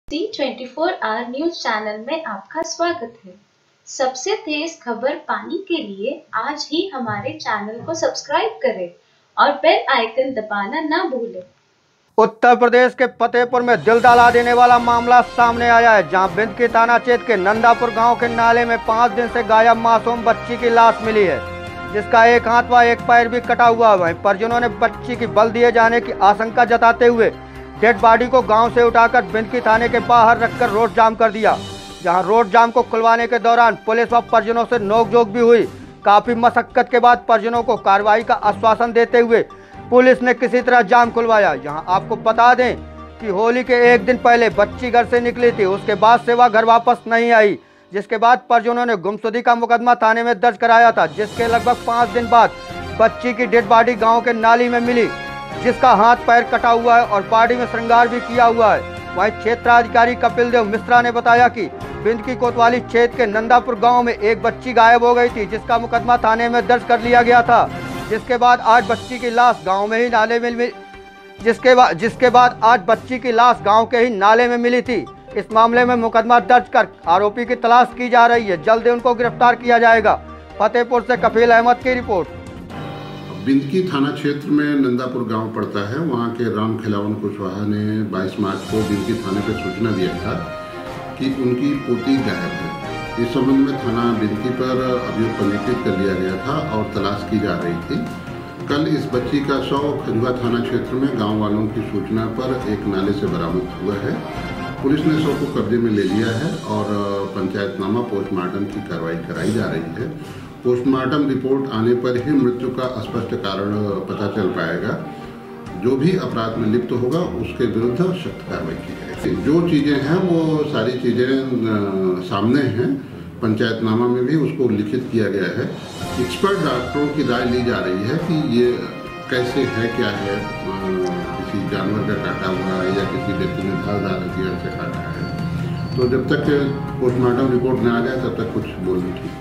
T24 our news channel में आपका स्वागत है। सबसे तेज खबर पाने के लिए आज ही हमारे चैनल को सब्सक्राइब करें और बेल आइकन दबाना ना भूलें। उत्तर प्रदेश के फतेहपुर में दिल दहला देने वाला मामला सामने आया है, जहां बिंदकी थाना क्षेत्र के नंदापुर गांव के नाले में 5 दिन से गायब मासूम बच्ची की लाश मिली है, जिसका एक हाथ व एक पैर भी कटा हुआ है। परिजनों ने बच्ची की बल दिए जाने की आशंका जताते हुए डेड बॉडी को गांव से उठाकर बिंदकी थाने के बाहर रखकर रोड जाम कर दिया, जहां रोड जाम को खुलवाने के दौरान पुलिस व परिजनों से नोकझोंक भी हुई। काफी मशक्कत के बाद परिजनों को कार्रवाई का आश्वासन देते हुए पुलिस ने किसी तरह जाम खुलवाया। यहाँ आपको बता दें कि होली के एक दिन पहले बच्ची घर से निकली थी, उसके बाद से वह घर वापस नहीं आई, जिसके बाद परिजनों ने गुमशुदगी का मुकदमा थाने में दर्ज कराया था, जिसके लगभग 5 दिन बाद बच्ची की डेड बॉडी गांव के नाली में मिली, जिसका हाथ पैर कटा हुआ है और बॉडी में श्रृंगार भी किया हुआ है। वहीं क्षेत्राधिकारी कपिल देव मिश्रा ने बताया कि बिंदकी कोतवाली क्षेत्र के नंदापुर गांव में एक बच्ची गायब हो गई थी, जिसका मुकदमा थाने में दर्ज कर लिया गया था। जिसके बाद आज बच्ची की लाश गांव में ही नाले में मिली गांव के ही नाले में मिली थी। इस मामले में मुकदमा दर्ज कर आरोपी की तलाश की जा रही है, जल्द ही उनको गिरफ्तार किया जाएगा। फतेहपुर से कफील अहमद की रिपोर्ट। बिंदकी थाना क्षेत्र में नंदापुर गांव पड़ता है। वहां के राम खिलावन कुशवाहा ने 22 मार्च को बिंदकी थाने पर सूचना दिया था कि उनकी पोती गायब है। इस संबंध में थाना बिंदकी पर अभियोग पंजीकृत कर लिया गया था और तलाश की जा रही थी। कल इस बच्ची का शव खजुआ थाना क्षेत्र में गांव वालों की सूचना पर एक नाले से बरामद हुआ है। पुलिस ने शव को कब्जे में ले लिया है और पंचायतनामा पोस्टमार्टम की कार्रवाई कराई जा रही है। पोस्टमार्टम रिपोर्ट आने पर ही मृत्यु का स्पष्ट कारण पता चल पाएगा। जो भी अपराध में लिप्त होगा उसके विरुद्ध सख्त कार्रवाई की जाएगी। जो चीज़ें हैं वो सारी चीज़ें सामने हैं। पंचायतनामा में भी उसको लिखित किया गया है। एक्सपर्ट डॉक्टरों की राय ली जा रही है कि ये कैसे है, क्या है, किसी जानवर का काटा हुआ है या किसी व्यक्ति ने धारदार हथियार से काटा है। तो जब तक पोस्टमार्टम रिपोर्ट न आ जाए तब तक कुछ बोलना ठीक है।